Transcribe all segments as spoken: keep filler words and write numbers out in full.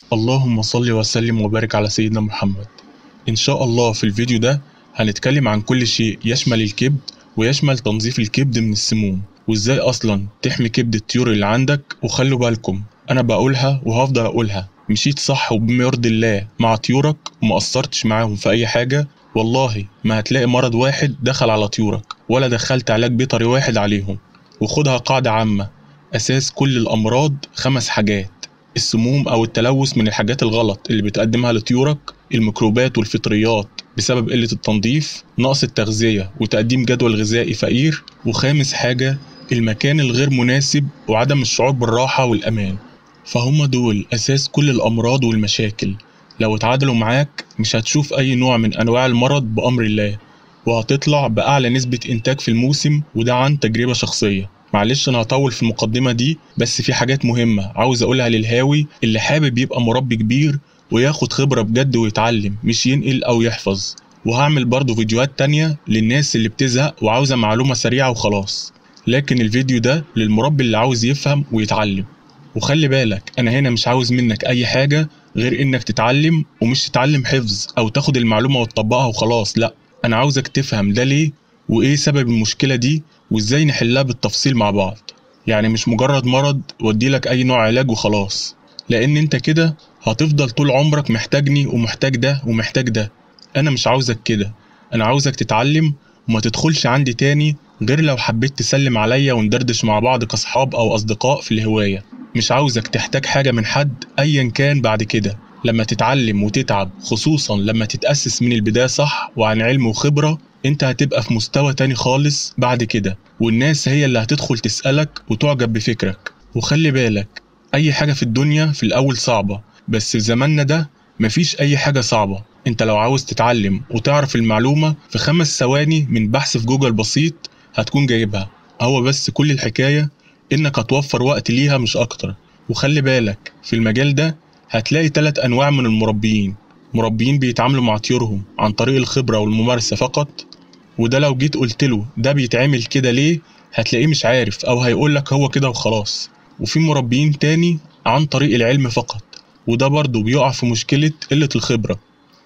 اللهم صل وسلم وبارك على سيدنا محمد. إن شاء الله في الفيديو ده هنتكلم عن كل شيء يشمل الكبد ويشمل تنظيف الكبد من السموم، وإزاي أصلا تحمي كبد الطيور اللي عندك. وخلوا بالكم أنا بقولها وهفضل أقولها، مشيت صح وبما يرضي الله مع طيورك وما قصرتش معاهم في أي حاجة، والله ما هتلاقي مرض واحد دخل على طيورك ولا دخلت علاج بيطري واحد عليهم. وخدها قاعدة عامة، أساس كل الأمراض خمس حاجات: السموم أو التلوث من الحاجات الغلط اللي بتقدمها لطيورك، الميكروبات والفطريات بسبب قلة التنظيف، نقص التغذية وتقديم جدول غذائي فقير، وخامس حاجة المكان الغير مناسب وعدم الشعور بالراحة والأمان. فهم دول أساس كل الأمراض والمشاكل. لو اتعادلوا معاك مش هتشوف أي نوع من أنواع المرض بأمر الله، وهتطلع بأعلى نسبة إنتاج في الموسم، وده عن تجربة شخصية. معلش أنا هطول في المقدمة دي، بس في حاجات مهمة عاوز أقولها للهاوي اللي حابب يبقى مربي كبير وياخد خبرة بجد ويتعلم، مش ينقل أو يحفظ. وهعمل برضو فيديوهات تانية للناس اللي بتزهق وعاوزة معلومة سريعة وخلاص، لكن الفيديو ده للمربي اللي عاوز يفهم ويتعلم. وخلي بالك أنا هنا مش عاوز منك أي حاجة غير إنك تتعلم، ومش تتعلم حفظ أو تاخد المعلومة وتطبقها وخلاص، لأ، أنا عاوزك تفهم ده ليه وإيه سبب المشكلة دي وإزاي نحلها بالتفصيل مع بعض. يعني مش مجرد مرض واديلك أي نوع علاج وخلاص، لأن أنت كده هتفضل طول عمرك محتاجني ومحتاج ده ومحتاج ده. أنا مش عاوزك كده، أنا عاوزك تتعلم وما تدخلش عندي تاني غير لو حبيت تسلم عليا وندردش مع بعض كأصحاب أو أصدقاء في الهواية. مش عاوزك تحتاج حاجة من حد أيا كان بعد كده لما تتعلم وتتعب، خصوصا لما تتأسس من البداية صح وعن علم وخبرة. انت هتبقى في مستوى تاني خالص بعد كده، والناس هي اللي هتدخل تسألك وتعجب بفكرك. وخلي بالك أي حاجة في الدنيا في الأول صعبة، بس في زماننا ده مفيش أي حاجة صعبة. انت لو عاوز تتعلم وتعرف المعلومة في خمس ثواني من بحث في جوجل بسيط هتكون جايبها. هو بس كل الحكاية انك هتوفر وقت ليها مش اكتر. وخلي بالك في المجال ده هتلاقي ثلاث انواع من المربيين: مربيين بيتعاملوا مع طيورهم عن طريق الخبرة والممارسة فقط، وده لو جيت قلت له ده بيتعمل كده ليه هتلاقيه مش عارف او هيقولك هو كده وخلاص. وفي مربيين تاني عن طريق العلم فقط، وده برضه بيقع في مشكلة قلة الخبرة.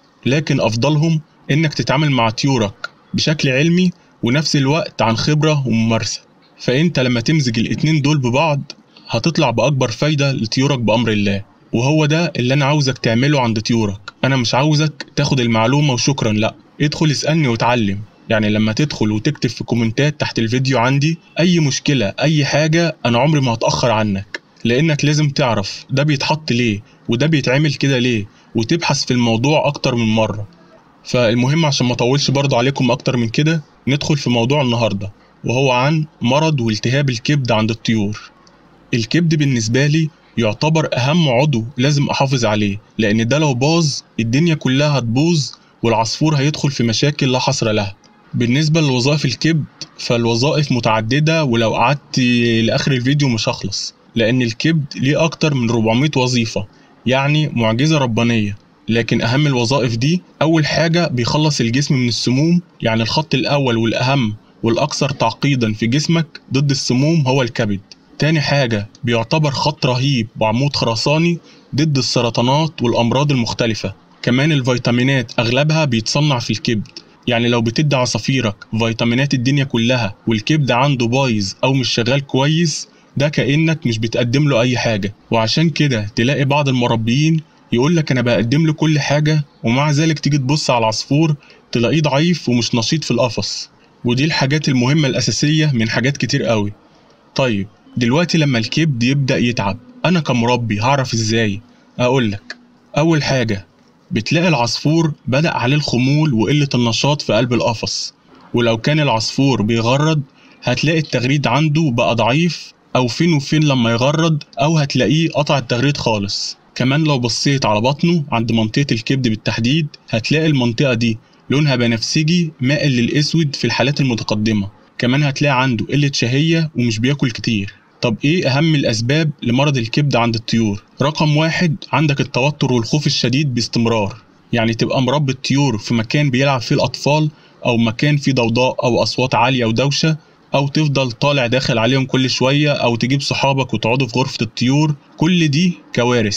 لكن افضلهم انك تتعامل مع طيورك بشكل علمي ونفس الوقت عن خبرة وممارسة. فانت لما تمزج الاتنين دول ببعض هتطلع باكبر فايدة لطيورك بامر الله. وهو ده اللي انا عاوزك تعمله عند طيورك. انا مش عاوزك تاخد المعلومة وشكرا، لا، ادخل اسألني وتعلم. يعني لما تدخل وتكتب في كومنتات تحت الفيديو عندي اي مشكلة اي حاجة، انا عمري ما هتأخر عنك، لانك لازم تعرف ده بيتحط ليه وده بيتعمل كده ليه، وتبحث في الموضوع اكتر من مرة. فالمهم عشان ما اطولش برضو عليكم اكتر من كده، ندخل في موضوع النهاردة، وهو عن مرض والتهاب الكبد عند الطيور. الكبد بالنسبة لي يعتبر أهم عضو لازم أحافظ عليه، لأن ده لو باظ الدنيا كلها هتبوظ والعصفور هيدخل في مشاكل لا حصر لها. بالنسبة لوظائف الكبد فالوظائف متعددة، ولو قعدت لآخر الفيديو مش هخلص، لأن الكبد ليه أكتر من أربعمية وظيفة، يعني معجزة ربانية. لكن أهم الوظائف دي أول حاجة بيخلص الجسم من السموم، يعني الخط الأول والأهم والأكثر تعقيدا في جسمك ضد السموم هو الكبد. تاني حاجة بيعتبر خط رهيب وعمود خرساني ضد السرطانات والأمراض المختلفة. كمان الفيتامينات أغلبها بيتصنع في الكبد، يعني لو بتدي عصافيرك فيتامينات الدنيا كلها والكبد عنده بايظ أو مش شغال كويس، ده كأنك مش بتقدم له أي حاجة. وعشان كده تلاقي بعض المربيين يقولك أنا بقدم له كل حاجة، ومع ذلك تيجي تبص على العصفور تلاقيه ضعيف ومش نشيط في القفص. ودي الحاجات المهمة الأساسية من حاجات كتير قوي. طيب دلوقتي لما الكبد يبدأ يتعب أنا كمربي هعرف إزاي؟ أقولك، أول حاجة بتلاقي العصفور بدأ عليه الخمول وقلة النشاط في قلب القفص، ولو كان العصفور بيغرد هتلاقي التغريد عنده بقى ضعيف أو فين وفين لما يغرد، أو هتلاقيه قطع التغريد خالص. كمان لو بصيت على بطنه عند منطقة الكبد بالتحديد هتلاقي المنطقة دي لونها بنفسجي مائل للأسود في الحالات المتقدمة. كمان هتلاقي عنده قلة شهية ومش بياكل كتير. طب ايه اهم الاسباب لمرض الكبد عند الطيور؟ رقم واحد عندك التوتر والخوف الشديد باستمرار، يعني تبقى مربي الطيور في مكان بيلعب فيه الاطفال، او مكان فيه ضوضاء او اصوات عالية ودوشة، او تفضل طالع داخل عليهم كل شوية، او تجيب صحابك وتقعدوا في غرفة الطيور. كل دي كوارث.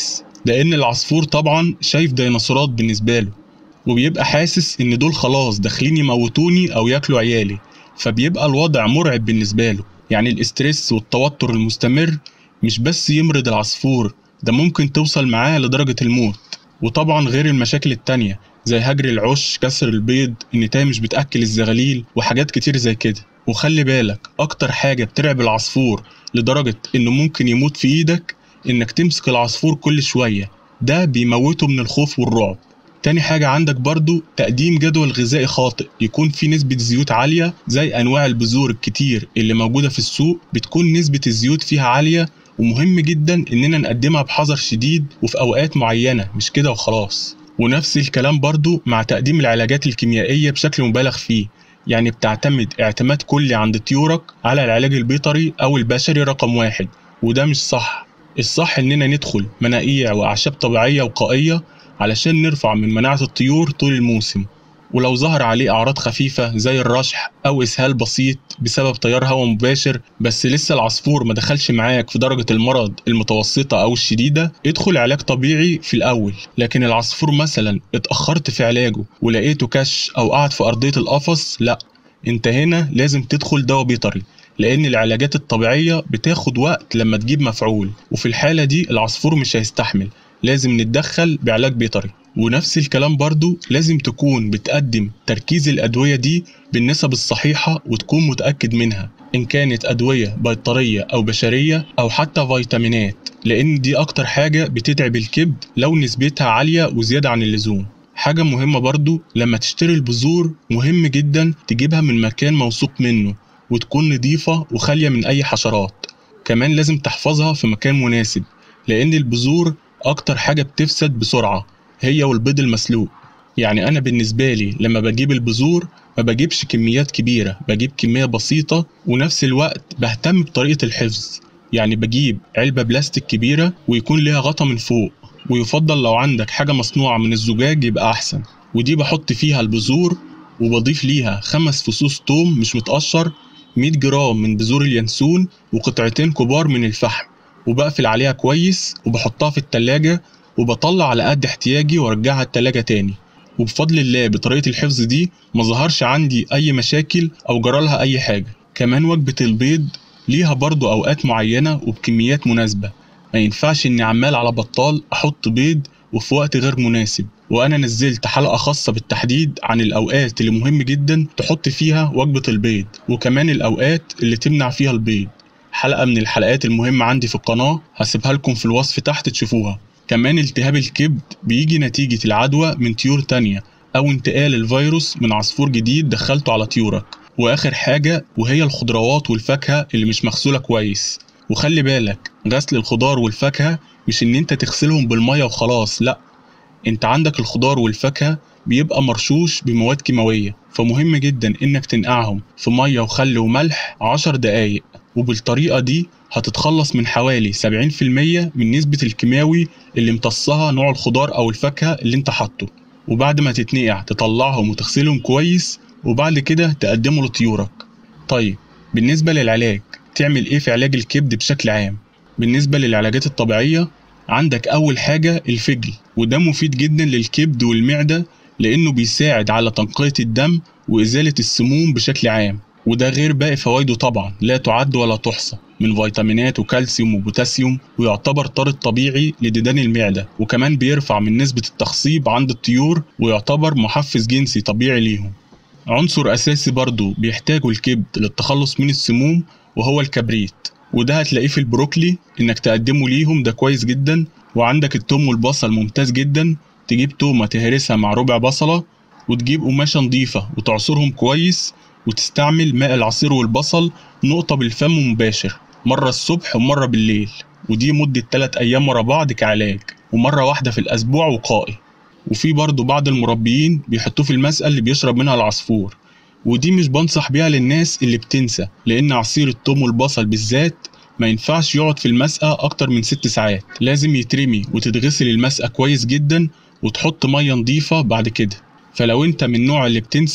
لأن العصفور طبعا شايف ديناصورات بالنسبة له، وبيبقى حاسس إن دول خلاص داخلين يموتوني أو ياكلوا عيالي، فبيبقى الوضع مرعب بالنسبة له. يعني الاسترس والتوتر المستمر مش بس يمرض العصفور، ده ممكن توصل معاه لدرجة الموت. وطبعا غير المشاكل التانية زي هجر العش، كسر البيض، النتاية مش بتأكل الزغاليل، وحاجات كتير زي كده. وخلي بالك أكتر حاجة بترعب العصفور لدرجة إنه ممكن يموت في إيدك إنك تمسك العصفور كل شوية، ده بيموته من الخوف والرعب. تاني حاجة عندك برضو تقديم جدول غذائي خاطئ يكون فيه نسبة زيوت عالية، زي أنواع البذور الكتير اللي موجودة في السوق بتكون نسبة الزيوت فيها عالية، ومهم جدا إننا نقدمها بحذر شديد وفي أوقات معينة، مش كده وخلاص. ونفس الكلام برضو مع تقديم العلاجات الكيميائية بشكل مبالغ فيه، يعني بتعتمد اعتماد كلي عند طيورك على العلاج البيطري أو البشري رقم واحد، وده مش صح. الصح إننا ندخل مناقيع وأعشاب طبيعية وقائية علشان نرفع من مناعة الطيور طول الموسم. ولو ظهر عليه أعراض خفيفة زي الرشح أو إسهال بسيط بسبب تيار هواء مباشر، بس لسه العصفور ما دخلش معاك في درجة المرض المتوسطة أو الشديدة، ادخل علاج طبيعي في الأول. لكن العصفور مثلا اتأخرت في علاجه ولقيته كش أو قعد في أرضية القفص، لأ، انت هنا لازم تدخل دواء بيطري، لأن العلاجات الطبيعية بتاخد وقت لما تجيب مفعول، وفي الحالة دي العصفور مش هيستحمل، لازم نتدخل بعلاج بيطري. ونفس الكلام برضو لازم تكون بتقدم تركيز الأدوية دي بالنسب الصحيحة وتكون متأكد منها، إن كانت أدوية بيطرية أو بشرية أو حتى فيتامينات، لأن دي أكتر حاجة بتتعب الكبد لو نسبتها عالية وزيادة عن اللزوم. حاجة مهمة برضو لما تشتري البذور، مهم جدا تجيبها من مكان موثوق منه وتكون نظيفة وخالية من أي حشرات. كمان لازم تحفظها في مكان مناسب، لأن البذور أكتر حاجة بتفسد بسرعة، هي والبيض المسلوق. يعني أنا بالنسبة لي لما بجيب البذور ما بجيبش كميات كبيرة، بجيب كمية بسيطة، ونفس الوقت بهتم بطريقة الحفظ. يعني بجيب علبة بلاستيك كبيرة ويكون ليها غطا من فوق، ويفضل لو عندك حاجة مصنوعة من الزجاج يبقى أحسن، ودي بحط فيها البذور وبضيف ليها خمس فصوص توم مش متقشر، مية جرام من بذور اليانسون، وقطعتين كبار من الفحم، وبقفل عليها كويس وبحطها في التلاجة، وبطلع على قد احتياجي وارجعها التلاجة تاني. وبفضل الله بطريقة الحفظ دي ما ظهرش عندي أي مشاكل أو جرالها أي حاجة. كمان وجبة البيض ليها برضو أوقات معينة وبكميات مناسبة، ما ينفعش إني عمال على بطال أحط بيض وفي وقت غير مناسب. وأنا نزلت حلقة خاصة بالتحديد عن الأوقات اللي مهم جدا تحط فيها وجبة البيض، وكمان الأوقات اللي تمنع فيها البيض. حلقة من الحلقات المهمة عندي في القناة هسيبها لكم في الوصف تحت تشوفوها. كمان التهاب الكبد بيجي نتيجة العدوى من طيور تانية، أو انتقال الفيروس من عصفور جديد دخلته على طيورك. وآخر حاجة وهي الخضروات والفاكهة اللي مش مغسولة كويس. وخلي بالك غسل الخضار والفاكهة مش إن أنت تغسلهم بالمية وخلاص، لأ، أنت عندك الخضار والفاكهة بيبقى مرشوش بمواد كيماوية، فمهم جدا إنك تنقعهم في مية وخل وملح عشر دقايق، وبالطريقة دي هتتخلص من حوالي سبعين في المية من نسبة الكيماوي اللي امتصها نوع الخضار أو الفاكهة اللي انت حاطه. وبعد ما تتنقع تطلعهم وتغسلهم كويس، وبعد كده تقدمه لطيورك. طيب بالنسبة للعلاج تعمل ايه في علاج الكبد بشكل عام؟ بالنسبة للعلاجات الطبيعية عندك أول حاجة الفجل، وده مفيد جدا للكبد والمعدة لأنه بيساعد على تنقية الدم وإزالة السموم بشكل عام، وده غير باقي فوائده طبعا لا تعد ولا تحصى من فيتامينات وكالسيوم وبوتاسيوم، ويعتبر طارد طبيعي لديدان المعدة، وكمان بيرفع من نسبة التخصيب عند الطيور ويعتبر محفز جنسي طبيعي ليهم. عنصر أساسي برضو بيحتاجه الكبد للتخلص من السموم وهو الكبريت، وده هتلاقيه في البروكلي إنك تقدمه ليهم، ده كويس جدا. وعندك التوم والبصل ممتاز جدا، تجيب تومة تهرسها مع ربع بصلة، وتجيب قماشة نظيفة وتعصرهم كويس، وتستعمل ماء العصير والبصل نقطة بالفم مباشر، مرة الصبح ومرة بالليل، ودي مدة تلات أيام ورا بعض كعلاج، ومرة واحدة في الأسبوع وقائي. وفي برضو بعض المربيين بيحطوه في المسقى اللي بيشرب منها العصفور، ودي مش بنصح بيها للناس اللي بتنسى، لأن عصير التوم والبصل بالذات ما ينفعش يقعد في المسقى أكتر من ست ساعات، لازم يترمي وتتغسل المسقى كويس جدا وتحط مية نظيفة بعد كده. فلو انت من النوع اللي بتنسى،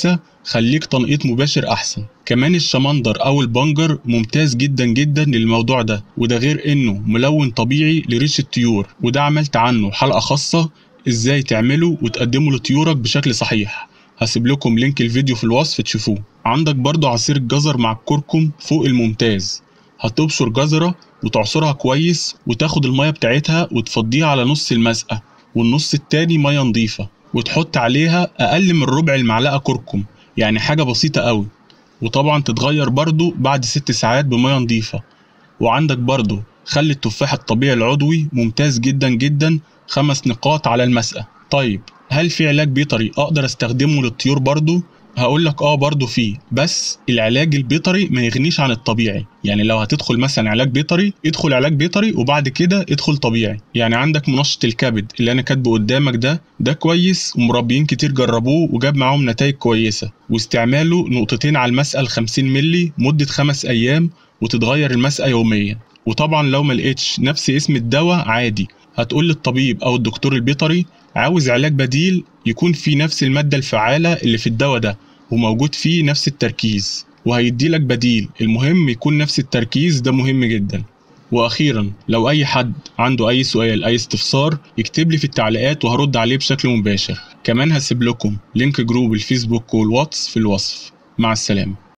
خليك تنقيط مباشر احسن. كمان الشمندر او البنجر ممتاز جدا جدا للموضوع ده، وده غير انه ملون طبيعي لريش الطيور، وده عملت عنه حلقة خاصة ازاي تعمله وتقدمه لطيورك بشكل صحيح. هسيب لكم لينك الفيديو في الوصف تشوفوه. عندك برضو عصير الجزر مع الكركم فوق الممتاز. هتبشر جزرة وتعصرها كويس وتاخد المية بتاعتها وتفضيها على نص المسقة، والنص التاني مية نظيفة، وتحط عليها اقل من ربع المعلقة كركم، يعني حاجة بسيطة قوي. وطبعا تتغير برضو بعد ست ساعات بمية نظيفة. وعندك برضو خل التفاح الطبيعي العضوي ممتاز جدا جدا، خمس نقاط على المسقة. طيب هل في علاج بيطري اقدر استخدمه للطيور برضو؟ هقولك اه برضو فيه، بس العلاج البيطري ما يغنيش عن الطبيعي. يعني لو هتدخل مثلا علاج بيطري ادخل علاج بيطري وبعد كده ادخل طبيعي. يعني عندك منشط الكبد اللي انا كاتبه قدامك ده ده كويس، ومربيين كتير جربوه وجاب معاهم نتائج كويسة، واستعماله نقطتين على المسقة الخمسين ملي مدة خمس ايام، وتتغير المسقة يوميا. وطبعا لو ما لقيتش نفس اسم الدواء عادي هتقول للطبيب او الدكتور البيطري عاوز علاج بديل يكون فيه نفس المادة الفعالة اللي في الدواء ده وموجود فيه نفس التركيز، وهيديلك بديل. المهم يكون نفس التركيز، ده مهم جدا. واخيرا لو اي حد عنده اي سؤال اي استفسار يكتب لي في التعليقات وهرد عليه بشكل مباشر. كمان هسيب لكم لينك جروب الفيسبوك والواتس في الوصف. مع السلامة.